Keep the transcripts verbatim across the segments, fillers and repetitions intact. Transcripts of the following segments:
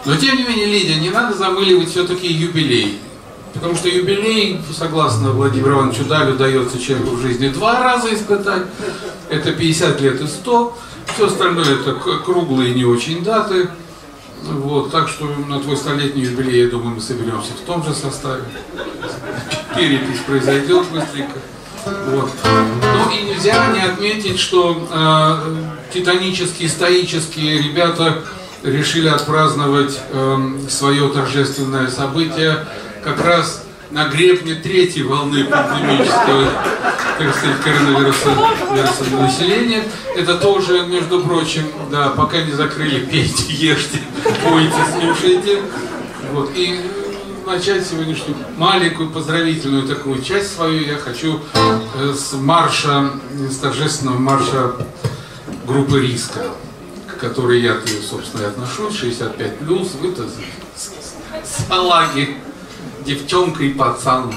Но тем не менее, Лидия, не надо замыливать все-таки юбилей. Потому что юбилей, согласно Владимиру Ивановичу Далю, дается человеку в жизни два раза испытать. Это пятьдесят лет и сто. Все остальное это круглые не очень даты. Вот, так что на твой столетний юбилей, я думаю, мы соберемся в том же составе. Перепись произойдет быстренько. Вот. Ну и нельзя не отметить, что э, титанические, стоические ребята решили отпраздновать э, свое торжественное событие как раз на гребне третьей волны пандемического, так сказать, коронавируса вируса населения. Это тоже, между прочим, да, пока не закрыли, пейте, ешьте, пойте, слушайте. Вот. И начать сегодняшнюю маленькую поздравительную такую часть свою я хочу э, с марша, с торжественного марша группы «Риска», к которой я, собственно, и отношусь, шестьдесят пять плюс, вы-то салаги, девчонка и пацан.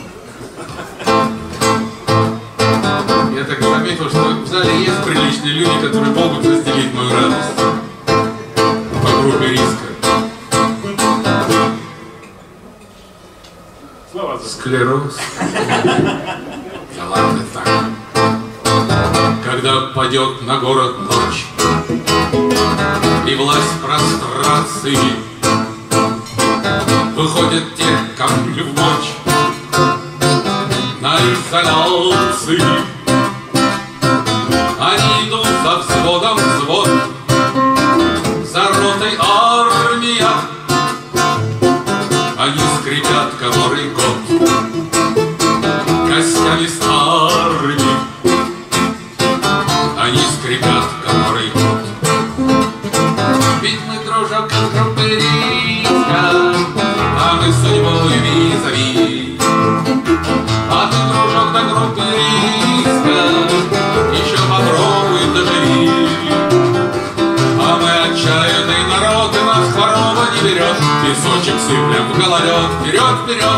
Я так заметил, что в зале есть приличные люди, которые могут разделить мою радость по группе «Риска». Склероз. Да ладно так. Когда падет на город ночь и власть прострации, выходят те, кому не в ночь, на изоляции. Они идут за взводом взвод, за ротой армия. Они скрипят который год костями старыми. Они скрипят который год. Ведь мы дружок как группы «Риска», а мы судьбой визави. А ты, дружок, до группы «Риска» еще попробуй доживи. А мы отчаянный народ, и нас хвороба не берет. Песочек сыплем в гололед, вперед, вперед.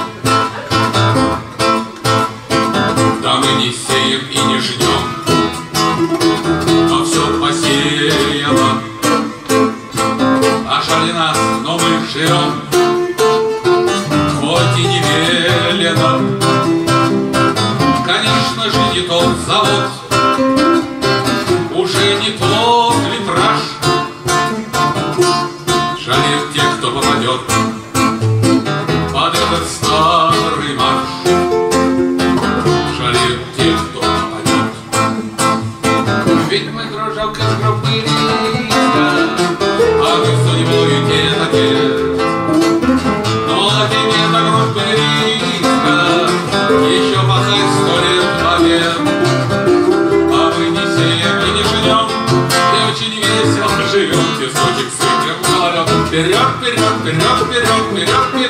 Да мы не сеем и не ждем, но все посеяно. А жаль нас, но мы живем, хоть и не велено. Конечно же, не тот завод, уже не тот литраж. Жалеют те, кто попадет под этот старый марш. Жалеют те, кто попадет. Ведь мы, дружок, из группы «Риска», а мы судьбою тет а тет. Но тебе до группы «Риска» еще пахать сто лет вовек. А мы не сеем и не жнем, и очень весело живем. Песочек сыпем в гололед. Вперед, вперед, вперед, вперед, вперед, вперед.